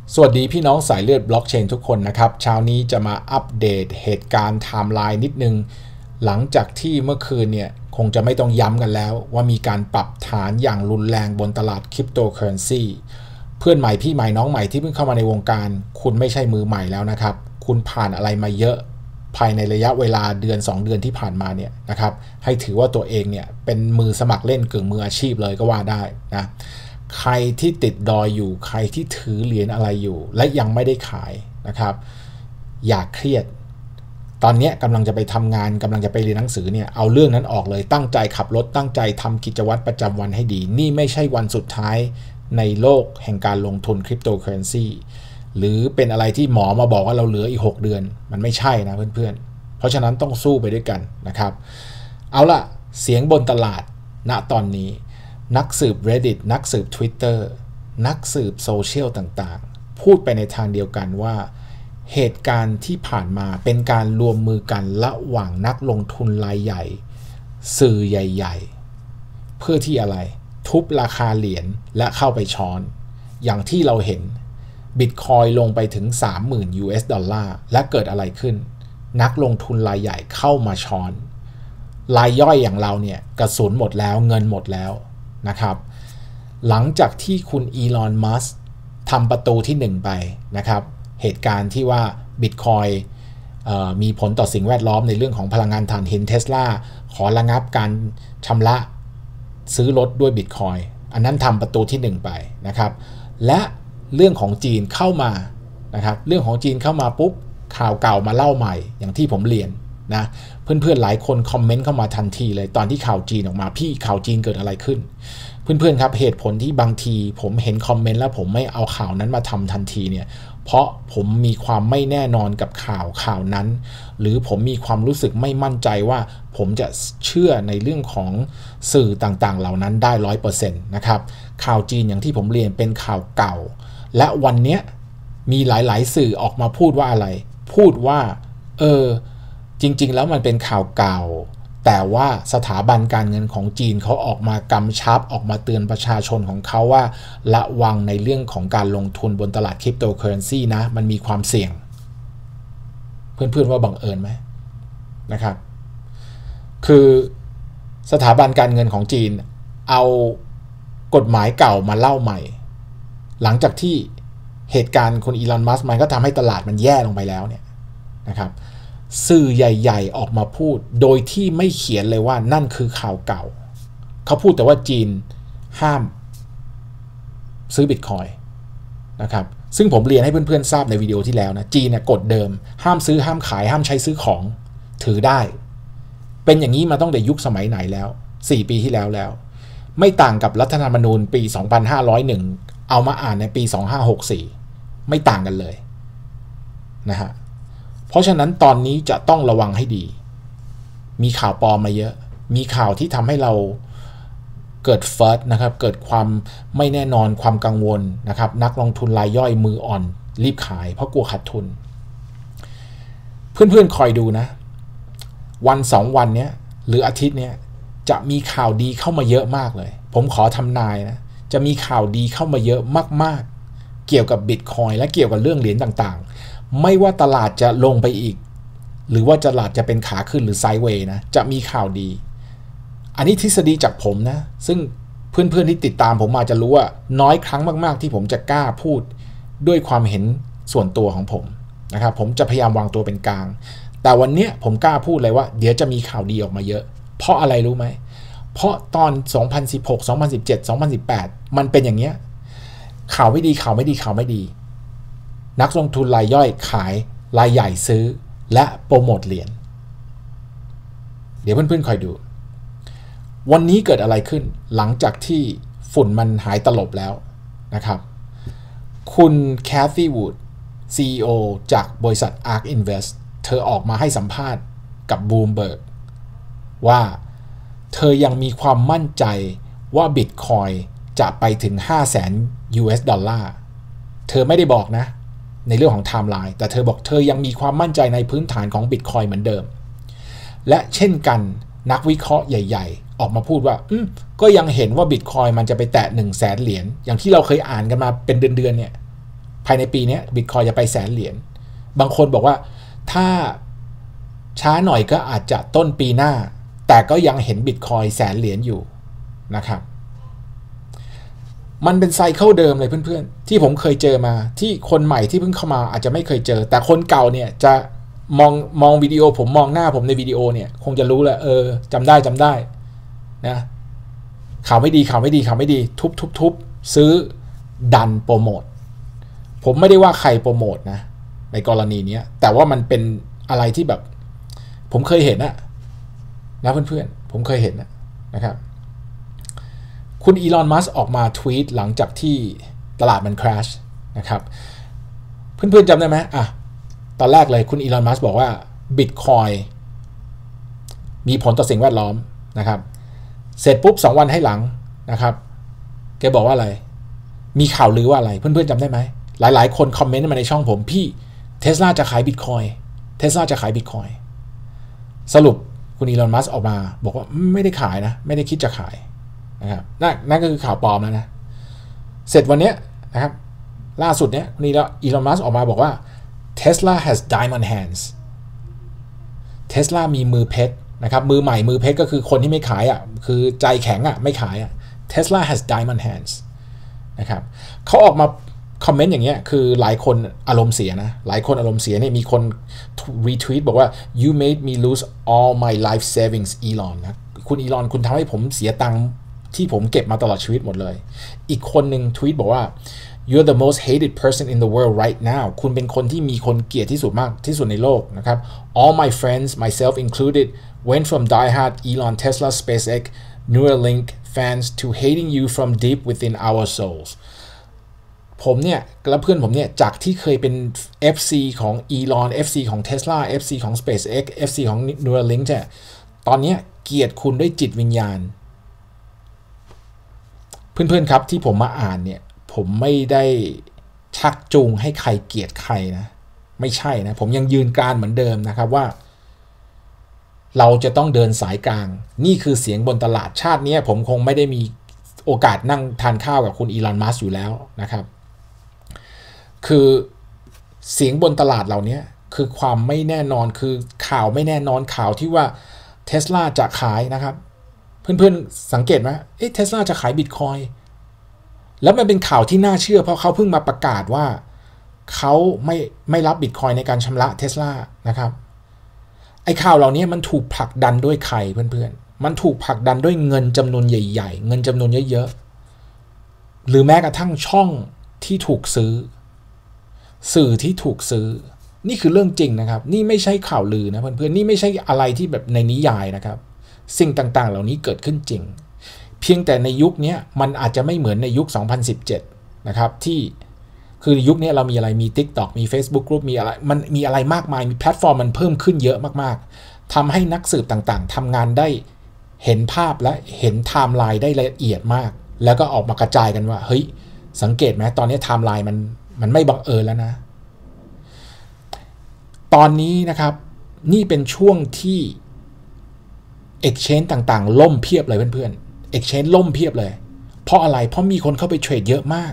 สวัสดีพี่น้องสายเลือดบล็อกเชนทุกคนนะครับเช้านี้จะมาอัปเดตเหตุการณ์ไทม์ไลน์นิดนึงหลังจากที่เมื่อคืนเนี่ยคงจะไม่ต้องย้ำกันแล้วว่ามีการปรับฐานอย่างรุนแรงบนตลาดคริปโตเคอเรนซีเพื่อนใหม่พี่ใหม่น้องใหม่ที่เพิ่งเข้ามาในวงการคุณไม่ใช่มือใหม่แล้วนะครับคุณผ่านอะไรมาเยอะภายในระยะเวลาเดือน2เดือนที่ผ่านมาเนี่ยนะครับให้ถือว่าตัวเองเนี่ยเป็นมือสมัครเล่นกึ่งมืออาชีพเลยก็ว่าได้นะใครที่ติดดอยอยู่ใครที่ถือเหรียญอะไรอยู่และยังไม่ได้ขายนะครับอย่าเครียดตอนนี้กำลังจะไปทำงานกำลังจะไปเรียนหนังสือเนี่ยเอาเรื่องนั้นออกเลยตั้งใจขับรถตั้งใจทำกิจวัตรประจำวันให้ดีนี่ไม่ใช่วันสุดท้ายในโลกแห่งการลงทุนคริปโตเคอเรนซีหรือเป็นอะไรที่หมอมาบอกว่าเราเหลืออีก6เดือนมันไม่ใช่นะเพื่อนๆเพราะฉะนั้นต้องสู้ไปด้วยกันนะครับเอาล่ะเสียงบนตลาดณตอนนี้นักสืบ Reddit นักสืบ Twitter นักสืบโซเชียลต่างๆพูดไปในทางเดียวกันว่าเหตุการณ์ที่ผ่านมาเป็นการรวมมือกันระหว่างนักลงทุนรายใหญ่สื่อใหญ่ๆเพื่อที่อะไรทุบราคาเหรียญและเข้าไปช้อนอย่างที่เราเห็นบิตคอยลงไปถึง 30,000 US ดอลลาร์และเกิดอะไรขึ้นนักลงทุนรายใหญ่เข้ามาช้อนรายย่อยอย่างเราเนี่ยกระสุนหมดแล้วเงินหมดแล้วนะครับหลังจากที่คุณอีลอนมัสก์ทำประตูที่1ไปนะครับเหตุการณ์ที่ว่า Bitcoin มีผลต่อสิ่งแวดล้อมในเรื่องของพลังงานถ่านหิน Tesla ขอระงับการชำระซื้อรถด้วย Bitcoin อันนั้นทำประตูที่1ไปนะครับและเรื่องของจีนเข้ามานะครับเรื่องของจีนเข้ามาปุ๊บข่าวเก่ามาเล่าใหม่อย่างที่ผมเรียนนะเพื่อนๆหลายคนคอมเมนต์เข้ามาทันทีเลยตอนที่ข่าวจีนออกมาพี่ข่าวจีนเกิดอะไรขึ้นเพื่อนๆครับเหตุผลที่บางทีผมเห็นคอมเมนต์แล้วผมไม่เอาข่าวนั้นมาทำทันทีเนี่ยเพราะผมมีความไม่แน่นอนกับข่าวนั้นหรือผมมีความรู้สึกไม่มั่นใจว่าผมจะเชื่อในเรื่องของสื่อต่างๆเหล่านั้นได้ 100% นะครับข่าวจีนอย่างที่ผมเรียนเป็นข่าวเก่าและวันนี้มีหลายๆสื่อออกมาพูดว่าอะไรพูดว่าจริงๆแล้วมันเป็นข่าวเก่าแต่ว่าสถาบันการเงินของจีนเขาออกมากำชับออกมาเตือนประชาชนของเขาว่าระวังในเรื่องของการลงทุนบนตลาดคริปโตเคอเรนซีนะมันมีความเสี่ยงเพื่อนๆว่าบังเอิญไหมนะครับคือสถาบันการเงินของจีนเอากฎหมายเก่ามาเล่าใหม่หลังจากที่เหตุการณ์คุณอีลอนมัสก์มันก็ทำให้ตลาดมันแย่ลงไปแล้วเนี่ยนะครับสื่อใหญ่ๆออกมาพูดโดยที่ไม่เขียนเลยว่านั่นคือข่าวเก่าเขาพูดแต่ว่าจีนห้ามซื้อบิตคอยน์นะครับซึ่งผมเรียนให้เพื่อนๆทราบในวิดีโอที่แล้วนะจีนเนี่ยกฎเดิมห้ามซื้อห้ามขายห้ามใช้ซื้อของถือได้เป็นอย่างนี้มาตั้งแต่ยุคสมัยไหนแล้ว4ปีที่แล้วไม่ต่างกับรัฐธรรมนูญปี2501เอามาอ่านในปี2564ไม่ต่างกันเลยนะฮะเพราะฉะนั้นตอนนี้จะต้องระวังให้ดีมีข่าวปลอมมาเยอะมีข่าวที่ทำให้เราเกิดเฟิร์สนะครับเกิดความไม่แน่นอนความกังวลนะครับนักลงทุนรายย่อยมืออ่อนรีบขายเพราะกลัวขาดทุนเพื่อนๆคอยดูนะวัน2วันนี้หรืออาทิตย์นี้จะมีข่าวดีเข้ามาเยอะมากเลยผมขอทำนายนะจะมีข่าวดีเข้ามาเยอะมากๆเกี่ยวกับ Bitcoin และเกี่ยวกับเรื่องเหรียญต่างๆไม่ว่าตลาดจะลงไปอีกหรือว่าตลาดจะเป็นขาขึ้นหรือไซด์เวย์นะจะมีข่าวดีอันนี้ทฤษฎีจากผมนะซึ่งเพื่อนๆที่ติดตามผมมาจะรู้ว่าน้อยครั้งมากๆที่ผมจะกล้าพูดด้วยความเห็นส่วนตัวของผมนะครับผมจะพยายามวางตัวเป็นกลางแต่วันนี้ผมกล้าพูดเลยว่าเดี๋ยวจะมีข่าวดีออกมาเยอะเพราะอะไรรู้ไหมเพราะตอน2016 2017 2018มันเป็นอย่างเงี้ยข่าวไม่ดีนักลงทุนรายย่อยขายรายใหญ่ซื้อและโปรโมทเหรียญเดี๋ยวเพื่อนๆคอยดูวันนี้เกิดอะไรขึ้นหลังจากที่ฝุ่นมันหายตลบแล้วนะครับคุณแคทตี้วูด CEO จากบริษัท ARK Invest เธอออกมาให้สัมภาษณ์กับ Bloomberg ว่าเธอยังมีความมั่นใจว่า Bitcoin จะไปถึง 500,000 US ดอลลาร์เธอไม่ได้บอกนะในเรื่องของไทม์ไลน์แต่เธอบอกเธอยังมีความมั่นใจในพื้นฐานของ Bitcoin เหมือนเดิมและเช่นกันนักวิเคราะห์ใหญ่ๆออกมาพูดว่าก็ยังเห็นว่า Bitcoin มันจะไปแตะ 100,000 เหรียญอย่างที่เราเคยอ่านกันมาเป็นเดือนๆเนี่ยภายในปีนี้บิตคอยจะไป100,000 เหรียญบางคนบอกว่าถ้าช้าหน่อยก็อาจจะต้นปีหน้าแต่ก็ยังเห็นบิตคอย100,000 เหรียญอยู่นะครับมันเป็นไซเคิลเดิมเลยเพื่อนๆที่ผมเคยเจอมาที่คนใหม่ที่เพิ่งเข้ามาอาจจะไม่เคยเจอแต่คนเก่าเนี่ยจะมองวิดีโอผมมองหน้าผมในวิดีโอเนี่ยคงจะรู้แหละจำได้นะข่าวไม่ดีทุบซื้อดันโปรโมทผมไม่ได้ว่าใครโปรโมทนะในกรณีนี้แต่ว่ามันเป็นอะไรที่แบบผมเคยเห็นนะเพื่อนๆผมเคยเห็นนะครับคุณอีลอน มัสก์ออกมาทวีตหลังจากที่ตลาดมันคราชนะครับเพื่อนๆจำได้ไหมตอนแรกเลยคุณอีลอน มัสก์บอกว่า Bitcoin มีผลต่อสิ่งแวดล้อมนะครับเสร็จปุ๊บ2 วันให้หลังนะครับแกบอกว่าอะไรมีข่าวลือว่าอะไรเพื่อนๆจำได้ไหมหลายๆคนคอมเมนต์มาในช่องผมพี่ Tesla จะขาย Bitcoin Tesla จะขาย Bitcoin สรุปคุณอีลอน มัสก์ออกมาบอกว่าไม่ได้ขายนะไม่ได้คิดจะขายนะครับนั่นก็คือข่าวปลอมแล้วนะเสร็จวันนี้นะครับล่าสุดเนี้ยคุณอีลอน มัสก์ออกมาบอกว่า Tesla has diamond hands Tesla มีมือเพชรนะครับมือใหม่มือเพชรก็คือคนที่ไม่ขายคือใจแข็งไม่ขาย Tesla has diamond hands นะครับเขาออกมาคอมเมนต์อย่างเงี้ยคือหลายคนอารมณ์เสียนะหลายคนอารมณ์เสียเนี่ยมีคนรีทวีตบอกว่า you made me lose all my life savings Elon นะคุณอีลอนคุณทำให้ผมเสียตังค์ที่ผมเก็บมาตลอดชีวิตหมดเลยอีกคนหนึ่งทวีตบอกว่า you're the most hated person in the world right now คุณเป็นคนที่มีคนเกลียดที่สุดมากที่สุดในโลกนะครับ all my friends myself included went from diehard Elon Tesla SpaceX Neuralink fans to hating you from deep within our souls ผมเนี่ยและเพื่อนผมเนี่ยจากที่เคยเป็น FC ของ Elon FC ของ Tesla FC ของ SpaceX FC ของ Neuralink เนี่ยตอนนี้เกลียดคุณด้วยจิตวิญญาณเพื่อนๆครับที่ผมมาอ่านเนี่ยผมไม่ได้ชักจูงให้ใครเกลียดใครนะไม่ใช่นะผมยังยืนกรานเหมือนเดิมนะครับว่าเราจะต้องเดินสายกลางนี่คือเสียงบนตลาดชาตินี้ผมคงไม่ได้มีโอกาสนั่งทานข้าวกับคุณอีลอน มัสก์อยู่แล้วนะครับคือเสียงบนตลาดเหล่านี้คือความไม่แน่นอนคือข่าวไม่แน่นอนข่าวที่ว่า Tesla จะขายนะครับเพื่อนๆสังเกตไหมTesla จะขาย Bitcoin แล้วมันเป็นข่าวที่น่าเชื่อเพราะเขาเพิ่งมาประกาศว่าเขาไม่รับ Bitcoin ในการชำระ Tesla นะครับไอ้ข่าวเหล่านี้มันถูกผลักดันด้วยใครเพื่อนๆมันถูกผลักดันด้วยเงินจำนวนใหญ่ๆเงินจำนวนเยอะๆหรือแม้กระทั่งช่องที่ถูกซื้อสื่อที่ถูกซื้อนี่คือเรื่องจริงนะครับนี่ไม่ใช่ข่าวลือนะเพื่อนๆนี่ไม่ใช่อะไรที่แบบในนิยายนะครับสิ่งต่างๆเหล่านี้เกิดขึ้นจริงเพียงแต่ในยุคนี้มันอาจจะไม่เหมือนในยุค2017นะครับที่คือยุคนี้เรามีอะไรมี TikTok มี Facebook Group มีอะไรมันมีอะไรมากมายมีแพลตฟอร์มมันเพิ่มขึ้นเยอะมากๆทำให้นักสืบต่างๆทำงานได้เห็นภาพและเห็นไทม์ไลน์ได้ละเอียดมากแล้วก็ออกมากระจายกันว่าเฮ้ยสังเกตไหมตอนนี้ไทม์ไลน์มันไม่บังเอิญแล้วนะตอนนี้นะครับนี่เป็นช่วงที่ Exchange ต่างๆล่มเพียบเลยเพื่อนๆ Exchange ล่มเพียบเลยเพราะอะไรเพราะมีคนเข้าไปเทรดเยอะมาก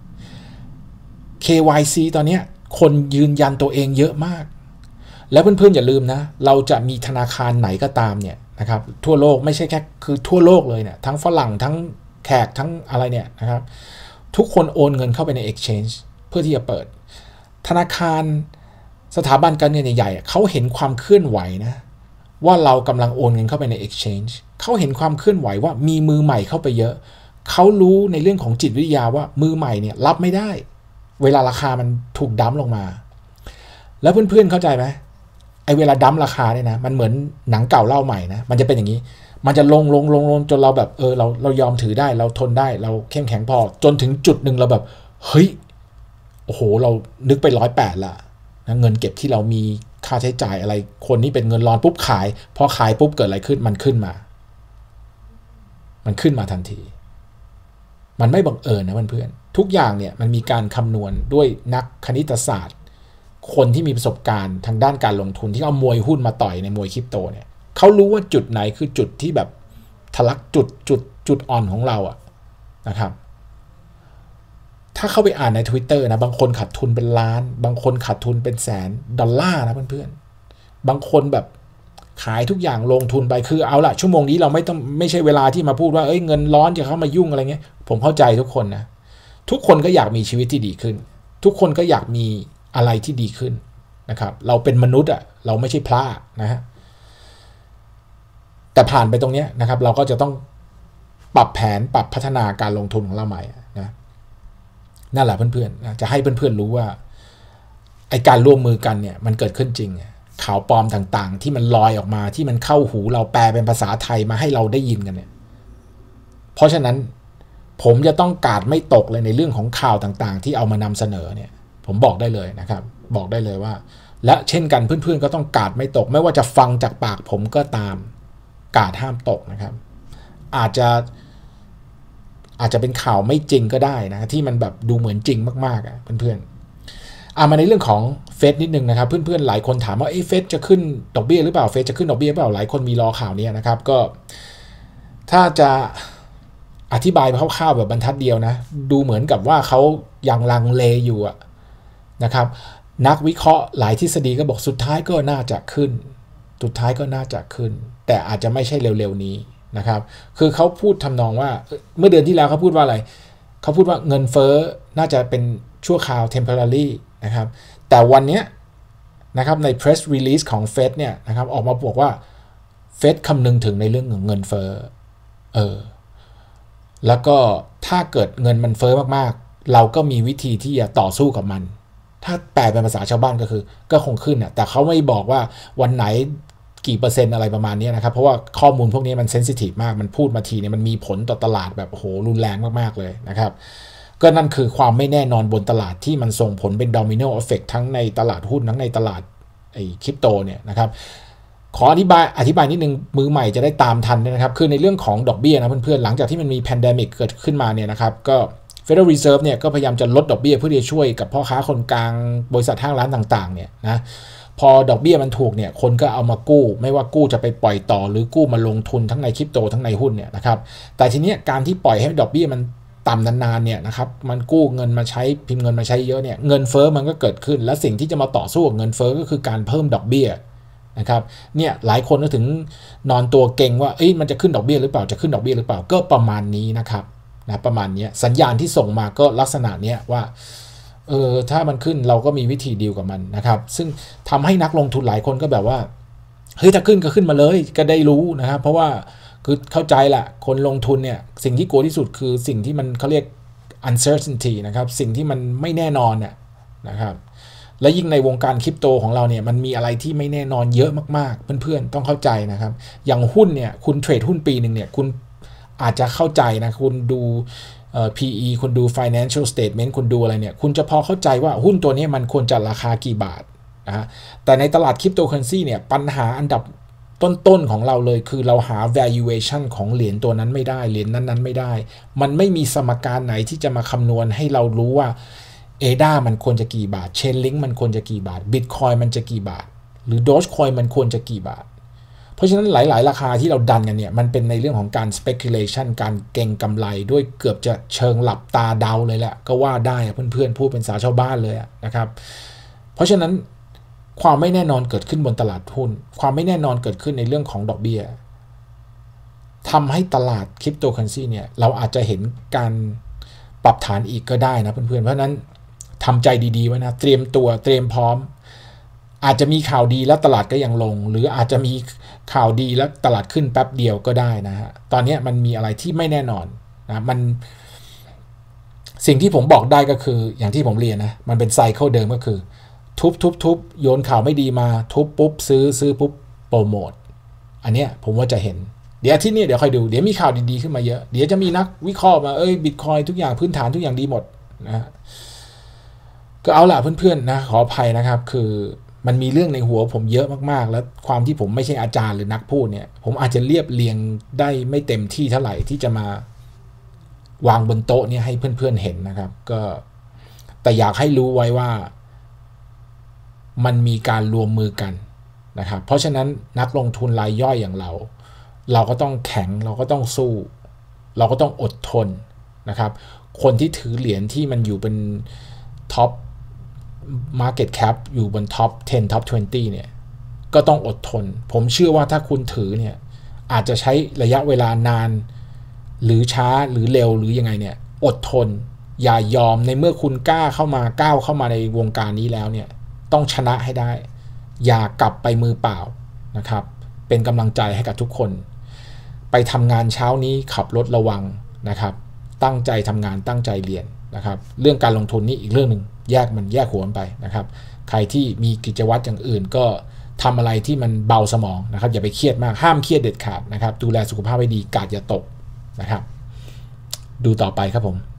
KYC ตอนนี้คนยืนยันตัวเองเยอะมากแล้วเพื่อนๆอย่าลืมนะเราจะมีธนาคารไหนก็ตามเนี่ยนะครับทั่วโลกไม่ใช่แค่คือทั่วโลกเลยเนี่ยทั้งฝรั่งทั้งแขกทั้งอะไรเนี่ยนะครับทุกคนโอนเงินเข้าไปใน Exchange เพื่อที่จะเปิดธนาคารสถาบันการเงินใหญ่ๆเขาเห็นความเคลื่อนไหวนะว่าเรากำลังโอนเงินเข้าไปใน Exchange เขาเห็นความเคลื่อนไหวว่ามีมือใหม่เข้าไปเยอะเขารู้ในเรื่องของจิตวิทยาว่ามือใหม่เนี่ยรับไม่ได้เวลาราคามันถูกดั้มลงมาแล้วเพื่อนๆเข้าใจไหมไอเวลาดั้มราคาเนี่ยนะมันเหมือนหนังเก่าเล่าใหม่นะมันจะเป็นอย่างนี้มันจะลงจนเราแบบเรายอมถือได้เราทนได้เราเข้มแข็งพอจนถึงจุดหนึ่งเราแบบเฮ้ยโอ้โหเรานึกไป108ละนะเงินเก็บที่เรามีค่าใช้จ่ายอะไรคนนี้เป็นเงินร้อนปุ๊บขายพอขายปุ๊บเกิดอะไรขึ้นมันขึ้นมาทันทีมันไม่บังเอิญนะเพื่อนๆทุกอย่างเนี่ยมันมีการคำนวณด้วยนักคณิตศาสตร์คนที่มีประสบการณ์ทางด้านการลงทุนที่เอามวยหุ้นมาต่อยในมวยคริปโตเนี่ยเขารู้ว่าจุดไหนคือจุดที่แบบทะลักจุดอ่อนของเราอะนะครับถ้าเข้าไปอ่านใน Twitter นะบางคนขาดทุนเป็นล้านบางคนขาดทุนเป็นแสนดอลลาร์นะเพื่อนๆบางคนแบบขายทุกอย่างลงทุนไปคือเอาละชั่วโมงนี้เราไม่ใช่เวลาที่มาพูดว่าเงินร้อนจะเข้ามายุ่งอะไรเงี้ยผมเข้าใจทุกคนนะทุกคนก็อยากมีชีวิตที่ดีขึ้นทุกคนก็อยากมีอะไรที่ดีขึ้นนะครับเราเป็นมนุษย์เราไม่ใช่พระนะฮะแต่ผ่านไปตรงนี้นะครับเราก็จะต้องปรับแผนปรับพัฒนาการลงทุนของเราใหม่นะนั่นแหละเพื่อนๆนะจะให้เพื่อนๆรู้ว่าไอการร่วมมือกันเนี่ยมันเกิดขึ้นจริงข่าวปลอมต่างๆที่มันลอยออกมาที่มันเข้าหูเราแปลเป็นภาษาไทยมาให้เราได้ยินกันเนี่ยเพราะฉะนั้นผมจะต้องกาดไม่ตกเลยในเรื่องของข่าวต่างๆที่เอามานำเสนอเนี่ยผมบอกได้เลยนะครับบอกได้เลยว่าและเช่นกันเพื่อนๆก็ต้องกาดไม่ตกไม่ว่าจะฟังจากปากผมก็ตามกาดห้ามตกนะครับอาจจะเป็นข่าวไม่จริงก็ได้นะที่มันแบบดูเหมือนจริงมากๆเพื่อนๆมาในเรื่องของเฟดนิดนึงนะครับเพื่อนๆหลายคนถามว่าเฟดจะขึ้นดอกเบี้ยหรือเปล่าเฟดจะขึ้นดอกเบี้ยหรือเปล่าหลายคนมีรอข่าวนี้นะครับก็ถ้าจะอธิบายคร่าวๆแบบบรรทัดเดียวนะดูเหมือนกับว่าเขายังลังเลอยู่นะครับนักวิเคราะห์หลายทฤษฎีก็บอกสุดท้ายก็น่าจะขึ้นแต่อาจจะไม่ใช่เร็วๆนี้นะครับคือเขาพูดทำนองว่าเมื่อเดือนที่แล้วเขาพูดว่าอะไรเขาพูดว่าเงินเฟ้อน่าจะเป็นชั่วคราว temporary นะครับแต่วันนี้นะครับใน press release ของ Fed เนี่ยนะครับออกมาบอกว่า Fed คำนึงถึงในเรื่องของเงินเฟ้อแล้วก็ถ้าเกิดเงินมันเฟ้อมากๆเราก็มีวิธีที่จะต่อสู้กับมันถ้าแปลเป็นภาษาชาวบ้านก็คือก็คงขึ้นแต่เขาไม่บอกว่าวันไหนกี่เปอร์เซ็นต์อะไรประมาณนี้นะครับเพราะว่าข้อมูลพวกนี้มันเซนซิทีฟมากมันพูดมาทีเนี่ยมันมีผลต่อตลาดแบบโอ้โหรุนแรงมากๆเลยนะครับก็นั่นคือความไม่แน่นอนบนตลาดที่มันส่งผลเป็นโดมิโนเอฟเฟกต์ทั้งในตลาดหุ้นทั้งในตลาดคริปโตเนี่ยนะครับขออธิบายนิดนึงมือใหม่จะได้ตามทันนะครับคือในเรื่องของดอกเบี้ยนะเพื่อนๆหลังจากที่มันมีแพนเดมิกเกิดขึ้นมาเนี่ยนะครับก็ Federal Reserve เนี่ยก็พยายามจะลดดอกเบี้ยเพื่อที่จะช่วยกับพ่อค้าคนกลางบริษัทห้างร้านต่างๆเนี่ยนะพอดอกเบี้ยมันถูกเนี่ยคนก็เอามากู้ไม่ว่ากู้จะไปปล่อยต่อหรือกู้มาลงทุนทั้งในคริปโตทั้งในหุ้นเนี่ยนะครับแต่ทีเนี้ยการที่ปล่อยให้ดอกเบี้ยมันต่ำนานๆเนี่ยนะครับมันกู้เงินมาใช้พิมพ์เงินมาใช้เยอะเนี่ยเงินเฟ้อมันก็เกิดขึ้นและสิ่งที่จะมาต่อสู้กับเงินเฟ้อก็คือการเพิ่มดอกเบี้ยนะครับเนี่ยหลายคนก็ถึงนอนตัวเก่งว่ามันจะขึ้นดอกเบี้ยหรือเปล่าก็ประมาณนี้นะครับนะประมาณนี้สัญญาณที่ส่งมาก็ลักษณะเนี้ยว่าถ้ามันขึ้นเราก็มีวิธีดีลกับมันนะครับซึ่งทำให้นักลงทุนหลายคนก็แบบว่าเฮ้ยถ้าขึ้นก็ขึ้นมาเลยก็ได้รู้นะครับเพราะว่าคือเข้าใจแหละคนลงทุนเนี่ยสิ่งที่กลัวที่สุดคือสิ่งที่มันเขาเรียก uncertainty นะครับสิ่งที่มันไม่แน่นอนเนี่ยนะครับและยิ่งในวงการคริปโตของเราเนี่ยมันมีอะไรที่ไม่แน่นอนเยอะมากๆเพื่อนๆต้องเข้าใจนะครับอย่างหุ้นเนี่ยคุณเทรดหุ้นปีนึงเนี่ยคุณอาจจะเข้าใจนะคุณดูPE คุณดู financial statement คุณดูอะไรเนี่ยคุณจะพอเข้าใจว่าหุ้นตัวนี้มันควรจะราคากี่บาทนะแต่ในตลาดคริปโตเคอเรนซีเนี่ยปัญหาอันดับต้นๆของเราเลยคือเราหา valuation ของเหรียญตัวนั้นไม่ได้เหรียญนั้นๆไม่ได้มันไม่มีสมการไหนที่จะมาคำนวณให้เรารู้ว่า ADA มันควรจะกี่บาท Chainlink มันควรจะกี่บาท Bitcoin มันจะกี่บาทหรือ Dogecoin มันควรจะกี่บาทเพราะฉะนั้นหลายๆราคาที่เราดันกันเนี่ยมันเป็นในเรื่องของการ speculation การเก็งกำไรด้วยเกือบจะเชิงหลับตาเดาเลยแหละก็ว่าได้เพื่อนๆพูดเป็นภาษาชาวบ้านเลยนะครับเพราะฉะนั้นความไม่แน่นอนเกิดขึ้นบนตลาดหุ้นความไม่แน่นอนเกิดขึ้นในเรื่องของดอกเบี้ยทำให้ตลาดคริปโตเคอเรนซีเนี่ยเราอาจจะเห็นการปรับฐานอีกก็ได้นะเพื่อนๆเพราะนั้นทำใจดีๆไว้นะเตรียมตัวเตรียมพร้อมอาจจะมีข่าวดีแล้วตลาดก็ยังลงหรืออาจจะมีข่าวดีแล้วตลาดขึ้นแป๊บเดียวก็ได้นะฮะตอนนี้มันมีอะไรที่ไม่แน่นอนนะมันสิ่งที่ผมบอกได้ก็คืออย่างที่ผมเรียนนะมันเป็นไซเคิลเดิมก็คือทุบโยนข่าวไม่ดีมาทุบปุ๊บซื้อปุ๊บโปรโมทอันเนี้ยผมว่าจะเห็นเดี๋ยวที่นี่เดี๋ยวค่อยดูเดี๋ยวมีข่าวดีๆขึ้นมาเยอะเดี๋ยวจะมีนักวิเคราะห์มาบิตคอยทุกอย่างพื้นฐานทุกอย่างดีหมดนะก็เอาล่ะเพื่อนๆนะขออภัยนะครับคือมันมีเรื่องในหัวผมเยอะมากๆแล้วความที่ผมไม่ใช่อาจารย์หรือนักพูดเนี่ยผมอาจจะเรียบเรียงได้ไม่เต็มที่เท่าไหร่ที่จะมาวางบนโต๊ะเนี่ยให้เพื่อนๆเห็นนะครับก็แต่อยากให้รู้ไว้ว่ามันมีการรวมมือกันนะครับเพราะฉะนั้นนักลงทุนรายย่อยอย่างเราก็ต้องแข็งเราก็ต้องสู้เราก็ต้องอดทนนะครับคนที่ถือเหรียญที่มันอยู่เป็นท็อป Market Cap อยู่บนท็อป 10 ท็อป 20 เนี่ยก็ต้องอดทนผมเชื่อว่าถ้าคุณถือเนี่ยอาจจะใช้ระยะเวลานานหรือช้าหรือเร็วหรือยังไงเนี่ยอดทนอย่ายอมในเมื่อคุณก้าวเข้ามาในวงการนี้แล้วเนี่ยต้องชนะให้ได้อย่ากลับไปมือเปล่านะครับเป็นกำลังใจให้กับทุกคนไปทำงานเช้านี้ขับรถระวังนะครับตั้งใจทำงานตั้งใจเรียนนะครับเรื่องการลงทุนนี่อีกเรื่องหนึ่งแยกหัวมันไปนะครับใครที่มีกิจวัตรอย่างอื่นก็ทำอะไรที่มันเบาสมองนะครับอย่าไปเครียดมากห้ามเครียดเด็ดขาดนะครับดูแลสุขภาพให้ดีกาดอย่าตกนะครับดูต่อไปครับผม